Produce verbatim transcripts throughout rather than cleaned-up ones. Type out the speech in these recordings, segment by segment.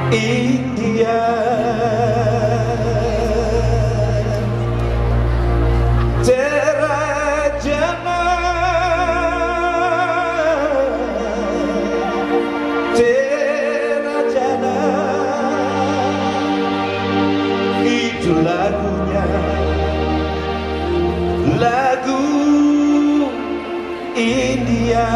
India. Tera jana, tera jana, itu lagunya, lagu India.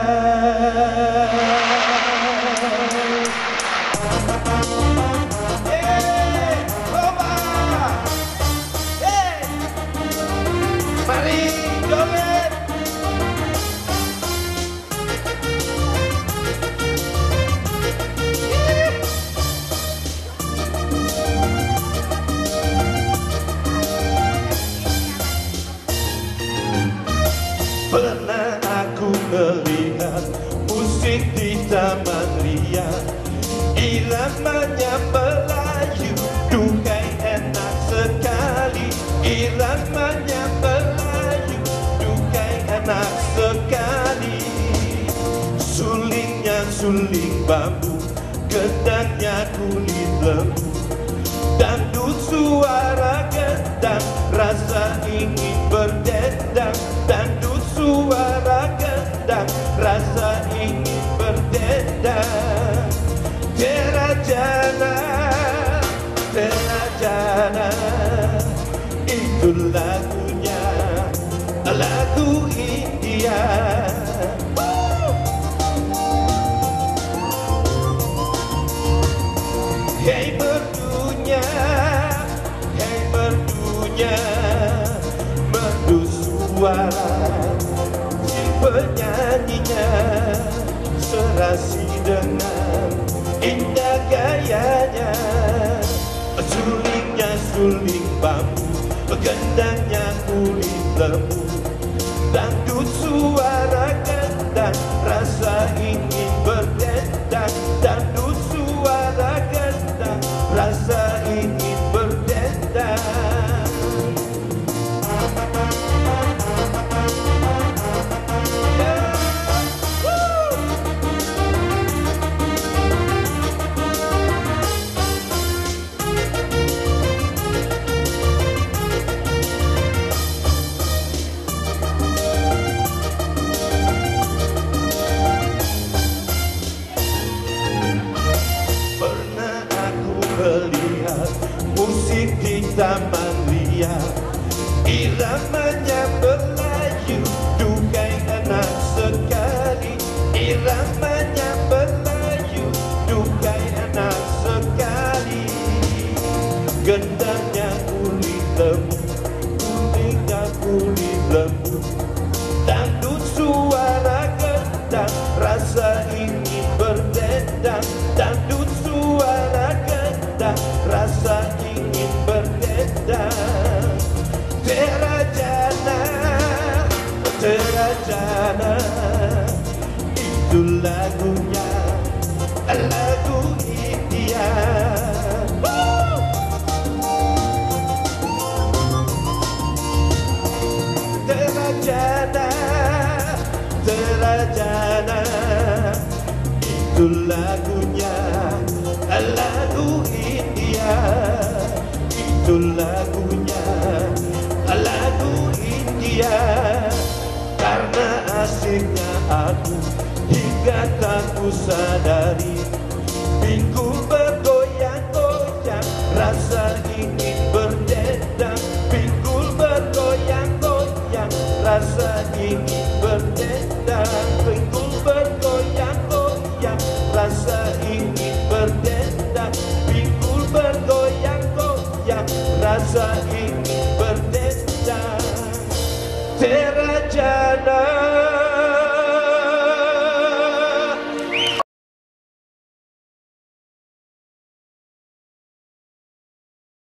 Pernah aku melihat musik di Taman Ria, iramanya Melayu, duhai enak sekali. Iramanya Melayu, duhai enak sekali. Sulingnya suling bambu, gendangnya kulit lembu, dangdut suara gendang, rasa ingin berdendang. Dangdut suara gendang, rasa ingin berdendang. Tera jana, tera jana, itu lagunya, lagu India. Hei merdunya, hei merdunya, merdu suara si penyanyinya, serasi dengan indah gayanya. Sulingnya suling bambu, gendangnya kulit lembu, dangdut suara gendang, rasa ingin berdendang. Dangdut suara gendang, rasa ingin berdendang. Melihat musik di Taman Ria, iramanya Melayu, duhai enak sekali. Iramanya Melayu, duhai enak sekali. Gendangnya kulit lembu, kuningnya kulit lembu, dangdut suara gendang, rasa ingin berdendang. Dangdut suara gendang, rasa ingin berdendang. Tera jana, tera jana, itu lagunya, lagu India. Tera jana, tera jana, itu lagunya, lagu India. Itu lagunya, lagu India. Karena asiknya aku hingga tak ku sadari, minggu ber